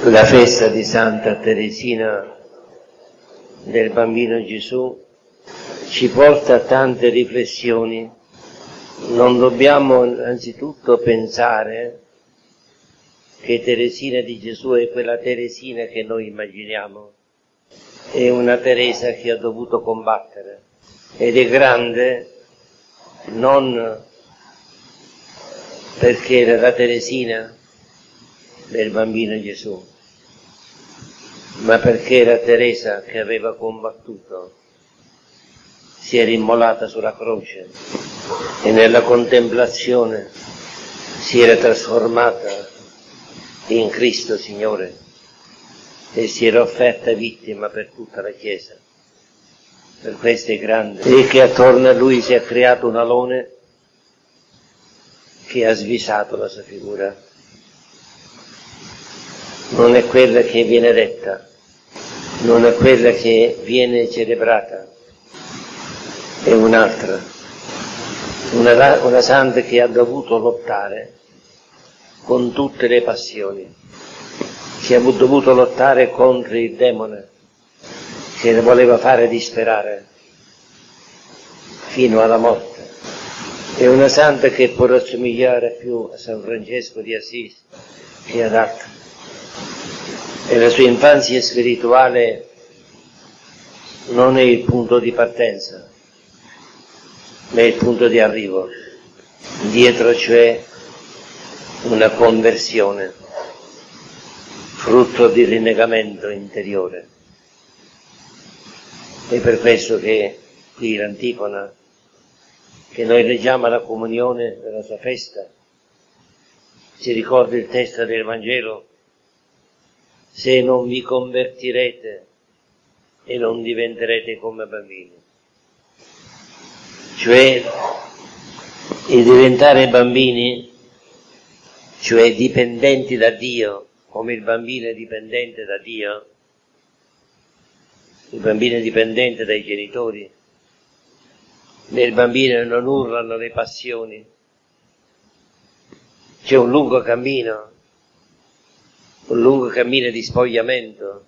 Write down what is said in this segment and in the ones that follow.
La festa di Santa Teresina del Bambino Gesù ci porta a tante riflessioni. Non dobbiamo innanzitutto pensare che Teresina di Gesù è quella Teresina che noi immaginiamo, è una Teresa che ha dovuto combattere ed è grande non perché era la Teresina del Bambino Gesù, ma perché era Teresa che aveva combattuto, si era immolata sulla croce e nella contemplazione si era trasformata in Cristo Signore e si era offerta vittima per tutta la Chiesa. Per questo è grande. E che attorno a lui si è creato un alone che ha svisato la sua figura. Non è quella che viene detta, non è quella che viene celebrata, è un'altra, una santa che ha dovuto lottare con tutte le passioni, che ha dovuto lottare contro il demone, che le voleva fare disperare fino alla morte. È una santa che può assomigliare più a San Francesco di Assisi che ad altri. E la sua infanzia spirituale non è il punto di partenza, ma è il punto di arrivo. Dietro c'è una conversione, frutto di rinnegamento interiore. È per questo che qui l'antifona, che noi leggiamo alla comunione della sua festa, ci ricorda il testo del Vangelo: se non vi convertirete e non diventerete come bambini. Cioè, il diventare bambini, cioè dipendenti da Dio, come il bambino è dipendente da Dio, il bambino è dipendente dai genitori, nel bambino non urlano le passioni, c'è un lungo cammino di spogliamento,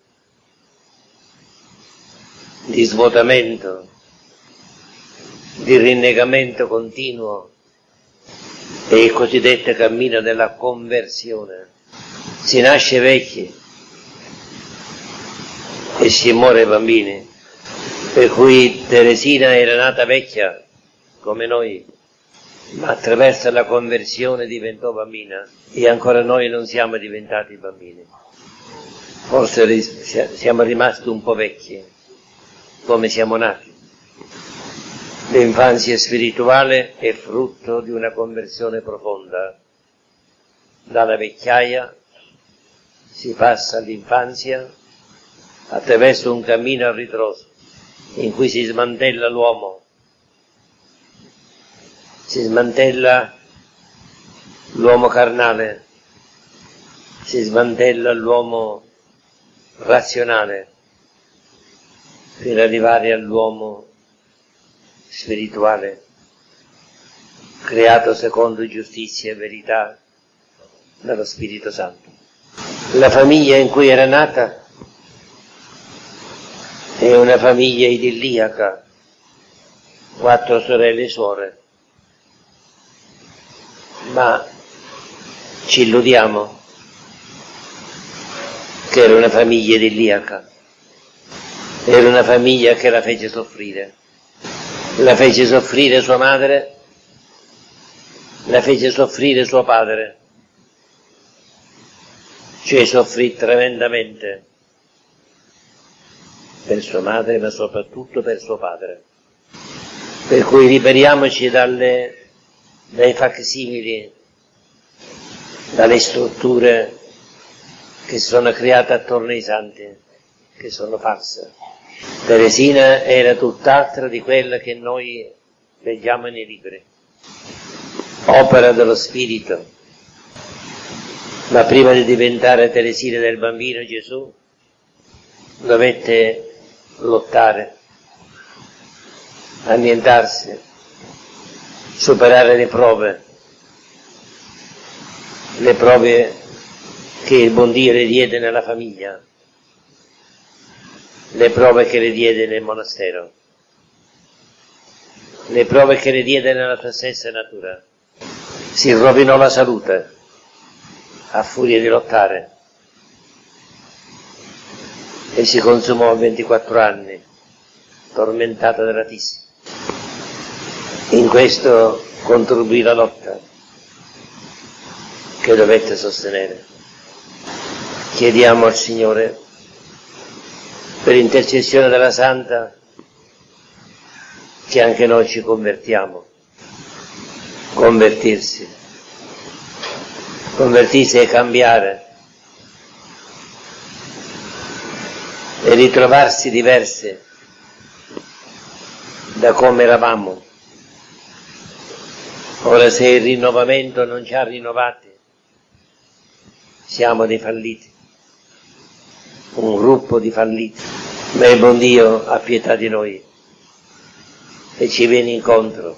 di svuotamento, di rinnegamento continuo, è il cosiddetto cammino della conversione. Si nasce vecchi e si muore bambini, per cui Teresina era nata vecchia come noi, ma attraverso la conversione diventò bambina e ancora noi non siamo diventati bambini. Forse siamo rimasti un po' vecchi, come siamo nati. L'infanzia spirituale è frutto di una conversione profonda. Dalla vecchiaia si passa all'infanzia attraverso un cammino a ritroso in cui si smantella l'uomo, si smantella l'uomo carnale, si smantella l'uomo razionale per arrivare all'uomo spirituale, creato secondo giustizia e verità dallo Spirito Santo. La famiglia in cui era nata è una famiglia idilliaca, 4 sorelle e suore, ma ci illudiamo che era una famiglia idilliaca, era una famiglia che la fece soffrire sua madre, la fece soffrire suo padre, cioè soffrì tremendamente per sua madre, ma soprattutto per suo padre. Per cui liberiamoci dai facsimili, dalle strutture che sono create attorno ai santi, che sono false. Teresina era tutt'altra di quella che noi leggiamo nei libri, opera dello Spirito, ma prima di diventare Teresina del Bambino Gesù dovette lottare, annientarsi, superare le prove che il buon Dio le diede nella famiglia, le prove che le diede nel monastero, le prove che le diede nella sua stessa natura. Si rovinò la salute a furia di lottare e si consumò a 24 anni, tormentata dall'Altissimo. In questo contribuì la lotta che dovette sostenere. Chiediamo al Signore, per intercessione della Santa, che anche noi ci convertiamo. Convertirsi e cambiare e ritrovarsi diversi da come eravamo. Ora, se il rinnovamento non ci ha rinnovati, siamo dei falliti, un gruppo di falliti. Ma il buon Dio ha pietà di noi e ci viene incontro,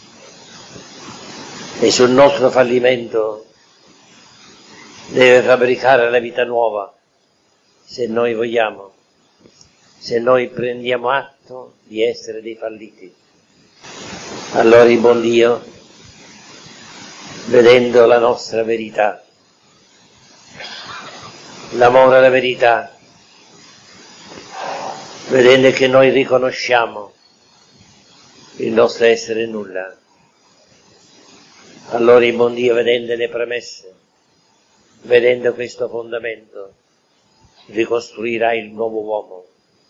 e sul nostro fallimento deve fabbricare la vita nuova, se noi vogliamo, se noi prendiamo atto di essere dei falliti. Allora il buon Dio, vedendo la nostra verità, l'amore alla verità, vedendo che noi riconosciamo il nostro essere nulla, allora il buon Dio, vedendo le premesse, vedendo questo fondamento, ricostruirà il nuovo uomo.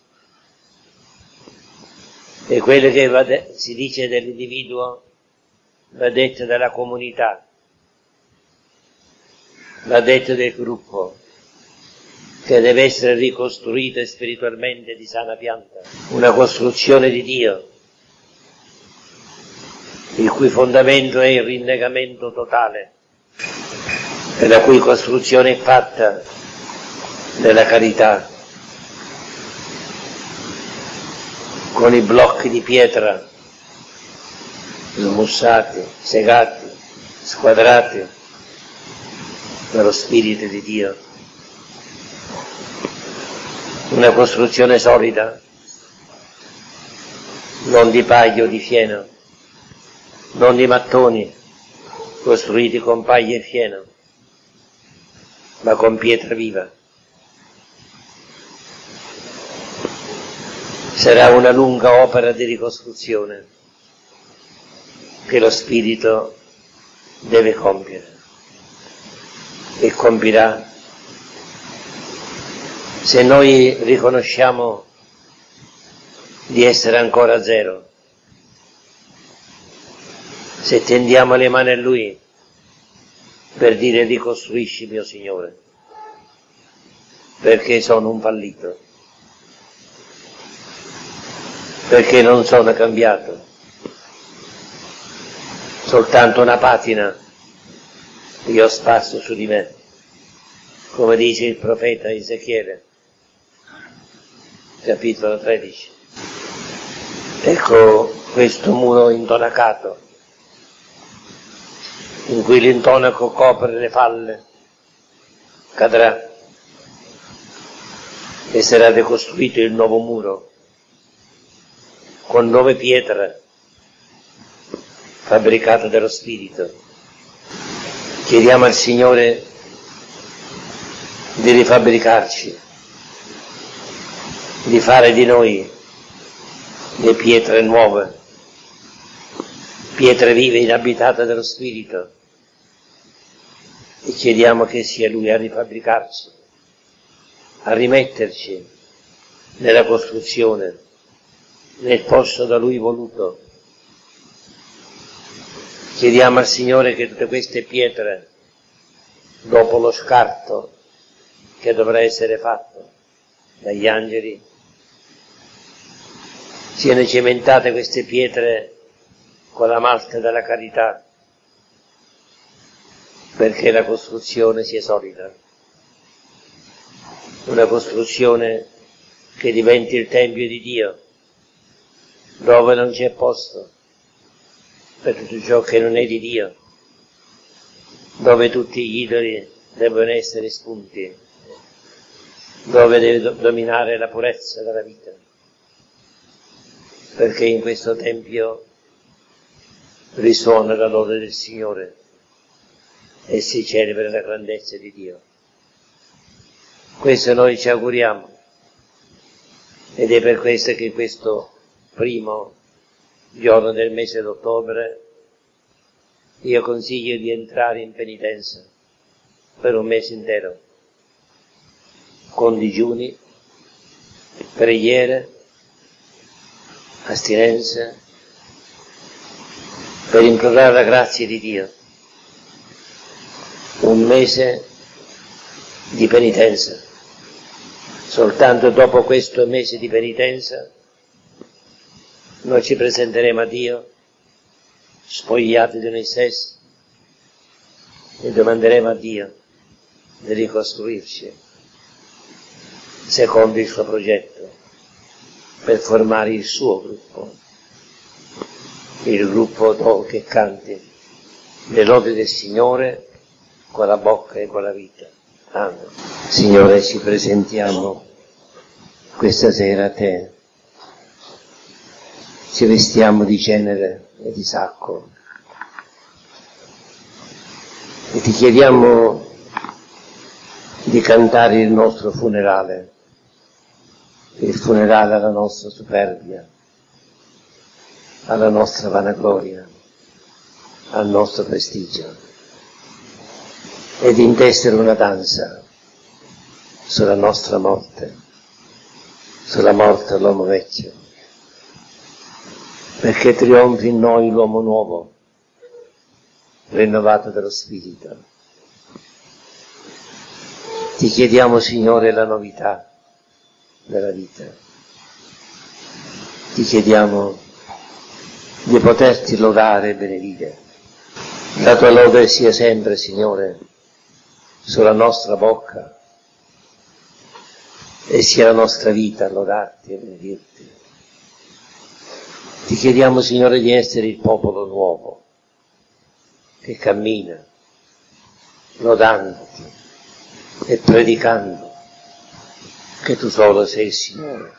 E quello che si dice dell'individuo va detto dalla comunità, va detto del gruppo, che deve essere ricostruito spiritualmente di sana pianta, una costruzione di Dio, il cui fondamento è il rinnegamento totale, e la cui costruzione è fatta della carità, con i blocchi di pietra smussati, segati, squadrati dallo Spirito di Dio. Una costruzione solida, non di paglia o di fieno, non di mattoni costruiti con paglia e fieno, ma con pietra viva. Sarà una lunga opera di ricostruzione che lo Spirito deve compiere, e compirà se noi riconosciamo di essere ancora a zero, se tendiamo le mani a Lui per dire: ricostruisci, mio Signore, perché sono un fallito, perché non sono cambiato, soltanto una patina io spasso su di me, come dice il profeta Ezechiele, capitolo 13. Ecco questo muro intonacato, in cui l'intonaco copre le falle, cadrà e sarà ricostruito il nuovo muro con nuove pietre fabbricate dallo Spirito. Chiediamo al Signore di rifabbricarci, di fare di noi le pietre nuove, pietre vive inabitate dallo Spirito, e chiediamo che sia Lui a rifabbricarci, a rimetterci nella costruzione, nel posto da Lui voluto. Chiediamo al Signore che tutte queste pietre, dopo lo scarto che dovrà essere fatto dagli angeli, siano cementate queste pietre con la malta della carità, perché la costruzione sia solida, una costruzione che diventi il Tempio di Dio, dove non c'è posto per tutto ciò che non è di Dio, dove tutti gli idoli devono essere spunti, dove deve dominare la purezza della vita, perché in questo Tempio risuona la lode del Signore e si celebra la grandezza di Dio. Questo noi ci auguriamo, ed è per questo che questo primo giorno del mese d'ottobre io consiglio di entrare in penitenza per un mese intero, con digiuni, preghiere, astinenza, per implorare la grazia di Dio. Un mese di penitenza. Soltanto dopo questo mese di penitenza noi ci presenteremo a Dio, spogliati di noi stessi, e domanderemo a Dio di ricostruirci secondo il suo progetto per formare il suo gruppo, il gruppo che canti le lodi del Signore con la bocca e con la vita. Amen. Signore, ci presentiamo questa sera a Te, ci vestiamo di cenere e di sacco e Ti chiediamo di cantare il nostro funerale, il funerale alla nostra superbia, alla nostra vanagloria, al nostro prestigio, ed intessere una danza sulla nostra morte, sulla morte dell'uomo vecchio, perché trionfi in noi l'uomo nuovo, rinnovato dallo Spirito. Ti chiediamo, Signore, la novità della vita. Ti chiediamo di poterti lodare e benedire. La tua lode sia sempre, Signore, sulla nostra bocca, e sia la nostra vita a lodarti e benedirti. Ti chiediamo, Signore, di essere il popolo nuovo, che cammina, lodandoti e predicando che Tu solo sei il Signore.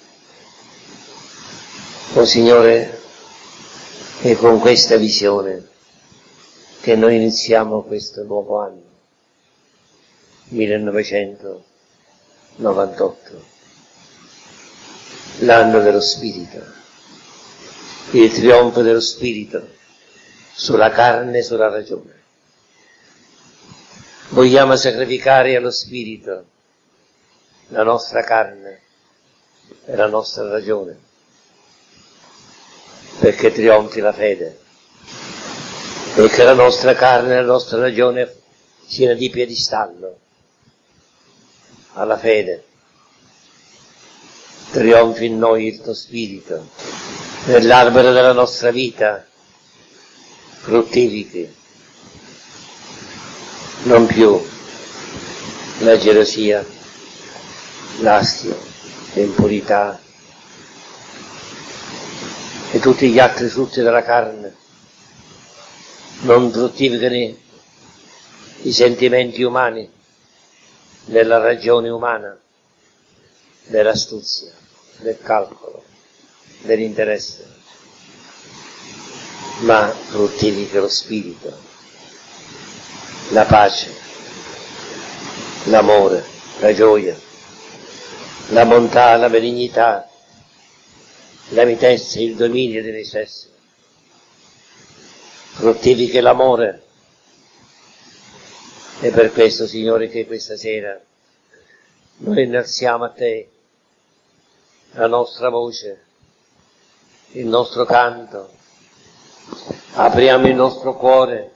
O Signore, è con questa visione che noi iniziamo questo nuovo anno, 1998, l'anno dello Spirito, il trionfo dello Spirito sulla carne e sulla ragione. Vogliamo sacrificare allo Spirito la nostra carne e la nostra ragione, perché trionfi la fede, e che la nostra carne e la nostra ragione siano di piedistallo alla fede. Trionfi in noi il Tuo Spirito, nell'albero della nostra vita fruttifichi non più la gelosia, l'astio, l'impurità e tutti gli altri frutti della carne. Non fruttificano i sentimenti umani, della ragione umana, dell'astuzia, del calcolo, dell'interesse, ma fruttifica lo Spirito, la pace, l'amore, la gioia, la bontà, la benignità, la mitezza, il dominio di noi stessi. Fruttifica l'amore. E per questo, Signore, che questa sera noi innalziamo a Te la nostra voce, il nostro canto, apriamo il nostro cuore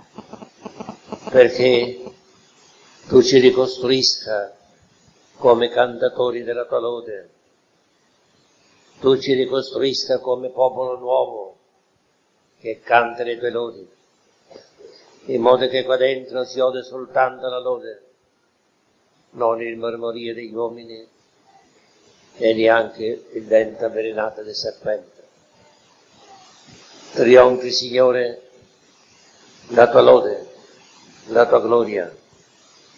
perché Tu ci ricostruisca come cantatori della Tua lode, Tu ci ricostruisca come popolo nuovo che canta le Tue lodi, in modo che qua dentro si ode soltanto la lode, non il mormorio degli uomini e neanche il vento avvelenato del serpente. Trionfi, Signore, la Tua lode, la Tua gloria,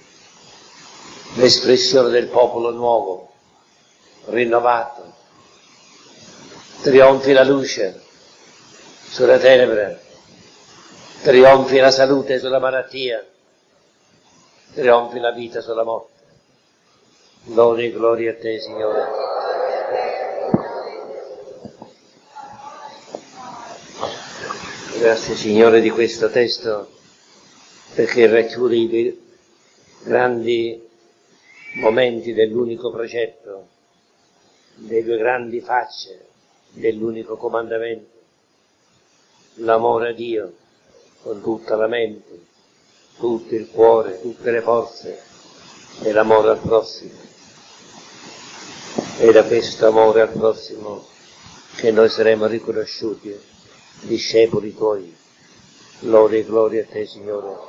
l'espressione del popolo nuovo, rinnovato. Trionfi la luce sulla tenebre, trionfi la salute sulla malattia, trionfi la vita sulla morte. Lode e gloria a te, Signore. Grazie, Signore, di questo testo, perché racchiude i grandi momenti dell'unico progetto, le due grandi facce dell'unico comandamento, l'amore a Dio con tutta la mente, tutto il cuore, tutte le forze, e l'amore al prossimo. E da questo amore al prossimo che noi saremo riconosciuti discepoli tuoi. Lode e gloria a te, Signore.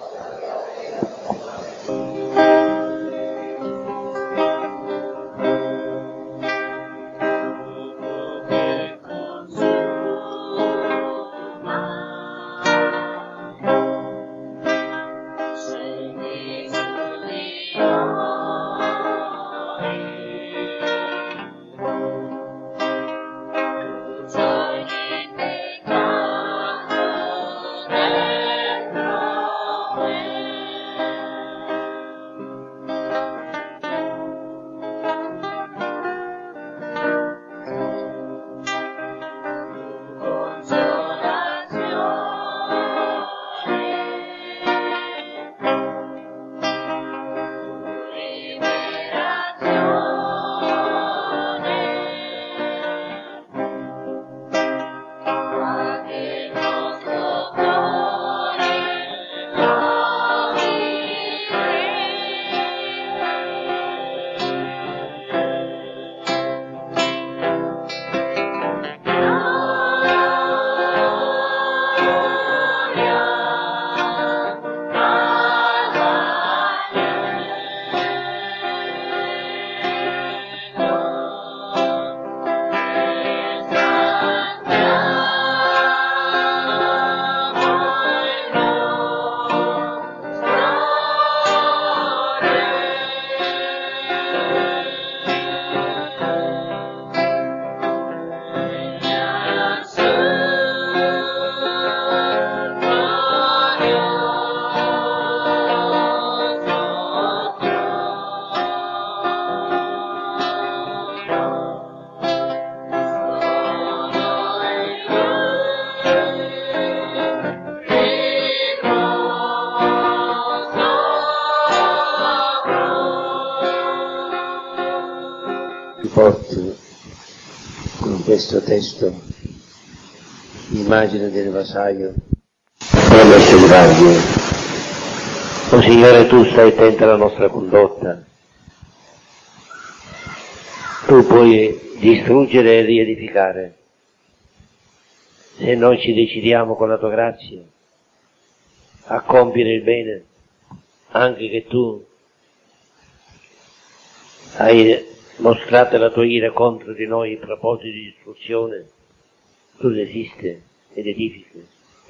Porto con questo testo l'immagine del vassaio promesso di Dio. O Signore, tu stai attento alla nostra condotta, tu puoi distruggere e riedificare se noi ci decidiamo con la tua grazia a compiere il bene, anche che tu hai mostrate la tua ira contro di noi in propositi di distruzione, tu resisti ed edifichi.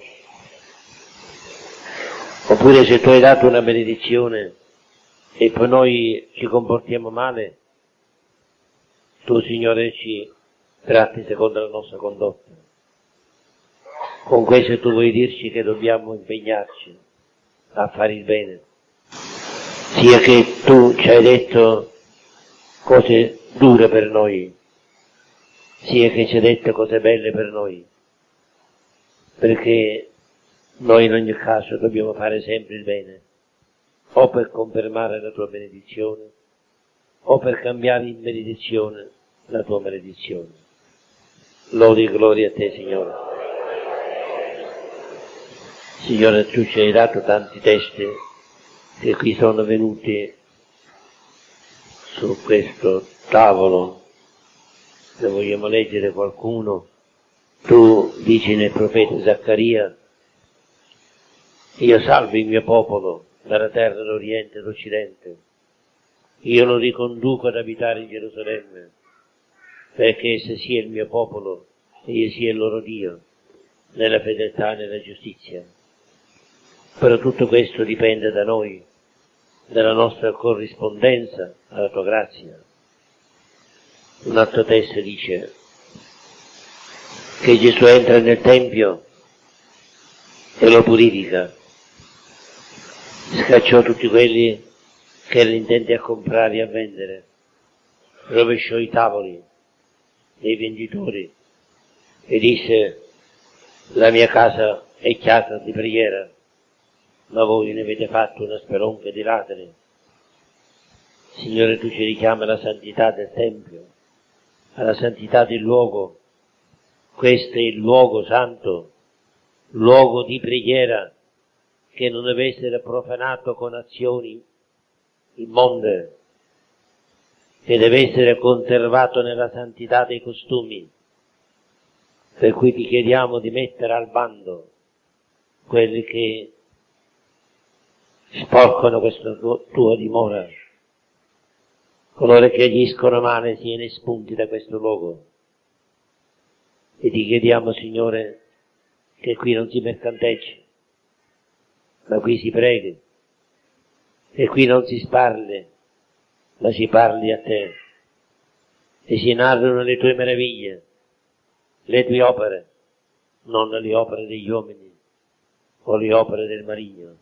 Oppure se tu hai dato una benedizione e poi noi ci comportiamo male, tu, Signore, ci tratti secondo la nostra condotta. Con questo tu vuoi dirci che dobbiamo impegnarci a fare il bene, sia che tu ci hai detto cose dure per noi, sia che ci hai detto cose belle per noi, perché noi in ogni caso dobbiamo fare sempre il bene, o per confermare la tua benedizione, o per cambiare in benedizione la tua maledizione. Lode e gloria a te, Signore. Signore, tu ci hai dato tanti testi che qui sono venuti su questo tavolo, se vogliamo leggere qualcuno. Tu dici nel profeta Zaccaria: io salvo il mio popolo dalla terra dell'Oriente e d'Occidente, io lo riconduco ad abitare in Gerusalemme, perché esse sia il mio popolo e io sia il loro Dio, nella fedeltà e nella giustizia. Però tutto questo dipende da noi, della nostra corrispondenza alla tua grazia. Un altro testo dice che Gesù entra nel Tempio e lo purifica, scacciò tutti quelli che erano intenti a comprare e a vendere, rovesciò i tavoli dei venditori e disse: la mia casa è casa di preghiera, ma voi ne avete fatto una spelonca di ladri. Signore, tu ci richiami alla santità del Tempio, alla santità del luogo. Questo è il luogo santo, luogo di preghiera, che non deve essere profanato con azioni immonde, che deve essere conservato nella santità dei costumi. Per cui ti chiediamo di mettere al bando quelli che sporcano questa tua dimora, coloro che agiscono male siano espunti da questo luogo. E ti chiediamo, Signore, che qui non si mercanteggi, ma qui si preghi, che qui non si sparli, ma si parli a te, e si narrano le tue meraviglie, le tue opere, non le opere degli uomini o le opere del maligno.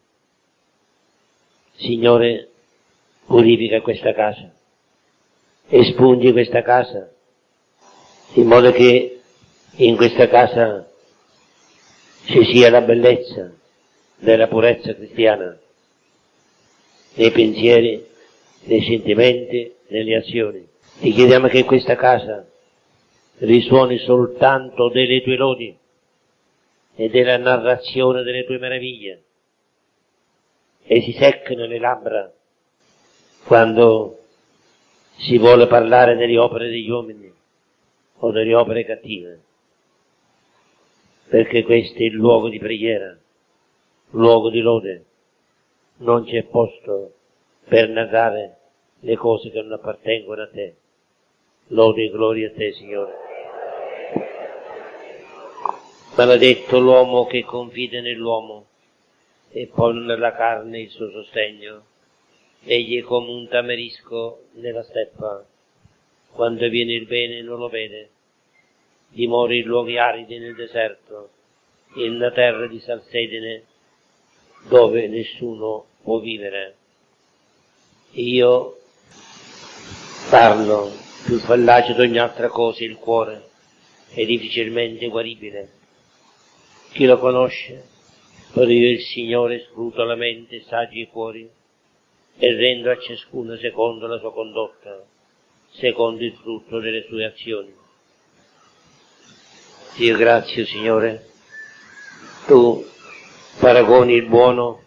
Signore, purifica questa casa, espungi questa casa, in modo che in questa casa ci sia la bellezza della purezza cristiana, nei pensieri, nei sentimenti, nelle azioni. Ti chiediamo che in questa casa risuoni soltanto delle tue lodi e della narrazione delle tue meraviglie, e si seccano le labbra quando si vuole parlare delle opere degli uomini o delle opere cattive, perché questo è il luogo di preghiera, luogo di lode. Non c'è posto per narrare le cose che non appartengono a te. Lode e gloria a te, Signore. Maledetto l'uomo che confida nell'uomo e pone nella carne il suo sostegno. Egli è come un tamarisco nella steppa, quando viene il bene non lo vede. Dimora in luoghi aridi nel deserto, in una terra di salsedine, dove nessuno può vivere. Io parlo, più fallace di ogni altra cosa il cuore, è difficilmente guaribile. Chi lo conosce? Per io il Signore scruto la mente, saggi i cuori, e rendo a ciascuno secondo la sua condotta, secondo il frutto delle sue azioni. Dio grazie, Signore, tu paragoni il buono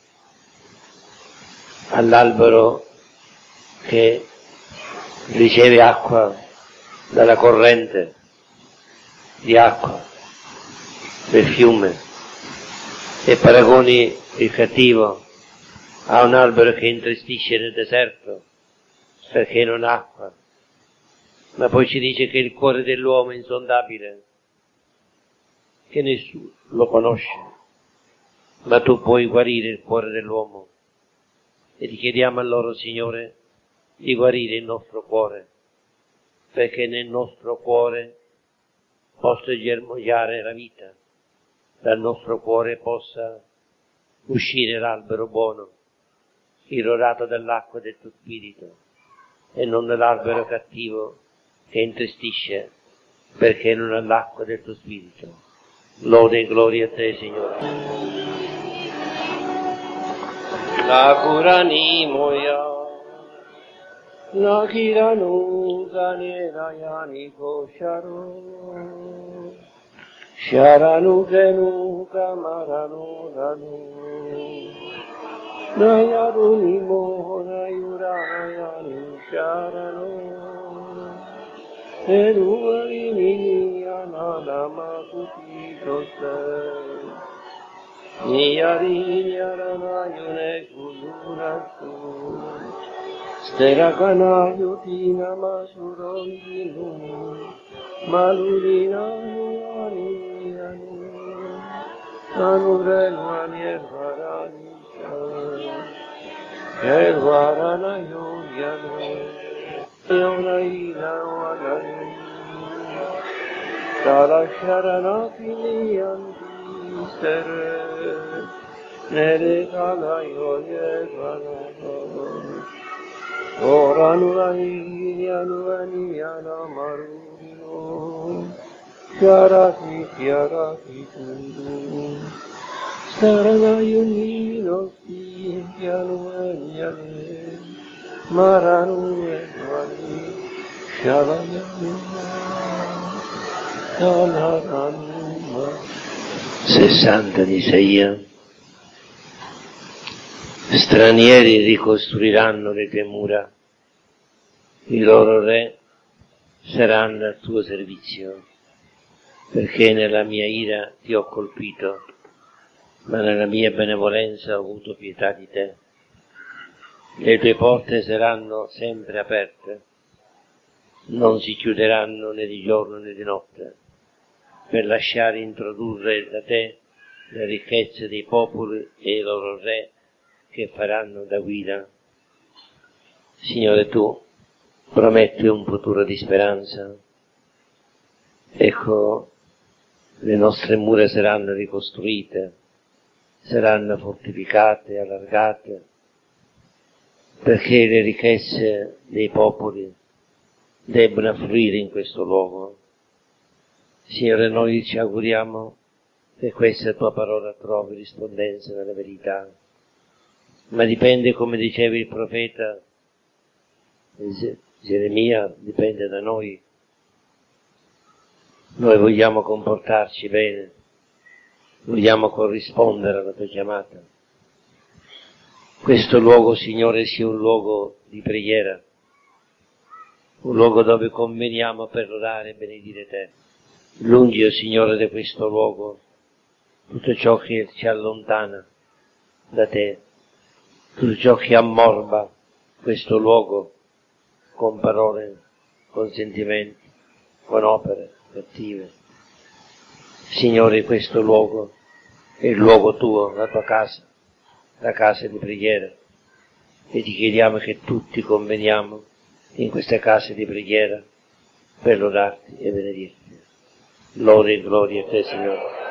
all'albero che riceve acqua dalla corrente di acqua del fiume, e paragoni il cattivo a un albero che intristisce nel deserto perché non ha acqua. Ma poi ci dice che il cuore dell'uomo è insondabile, che nessuno lo conosce, ma tu puoi guarire il cuore dell'uomo, e ti chiediamo allora, Signore, di guarire il nostro cuore, perché nel nostro cuore possa germogliare la vita, dal nostro cuore possa uscire l'albero buono, irrorato dall'acqua del tuo spirito, e non l'albero cattivo che intristisce perché non ha l'acqua del tuo spirito. Lode e gloria a te, Signore. La kurani moya, la kiranu ganera yani kosharo, sharanu genu kamaranu danu, nayaruni mohona yurayani sharanu. Eruvarini anadama kutito sei, Niyari yaranayune kudurasu, Sterakana yutina masurondinu, Malurina nuaniyanu, Anurenu aniervaranisha, Sessanta di Isaia. Stranieri ricostruiranno le tue mura, i loro re saranno al tuo servizio, perché nella mia ira ti ho colpito, ma nella mia benevolenza ho avuto pietà di te. Le tue porte saranno sempre aperte, non si chiuderanno né di giorno né di notte, per lasciare introdurre da te le ricchezze dei popoli e i loro re che faranno da guida. Signore, tu prometti un futuro di speranza. Ecco, le nostre mura saranno ricostruite, saranno fortificate, allargate, perché le ricchezze dei popoli debbono affluire in questo luogo. Signore, noi ci auguriamo che questa tua parola trovi rispondenza nella verità, ma dipende, come diceva il profeta Geremia, dipende da noi. Noi vogliamo comportarci bene, vogliamo corrispondere alla tua chiamata. Questo luogo, Signore, sia un luogo di preghiera, un luogo dove conveniamo per lodare e benedire te. Lungi, o Signore, da questo luogo tutto ciò che ci allontana da te, tutto ciò che ammorba questo luogo con parole, con sentimenti, con opere cattive. Signore, questo luogo è il luogo tuo, la tua casa, la casa di preghiera, e ti chiediamo che tutti conveniamo in queste case di preghiera per lodarti e benedirti. Lode e gloria a te, Signore.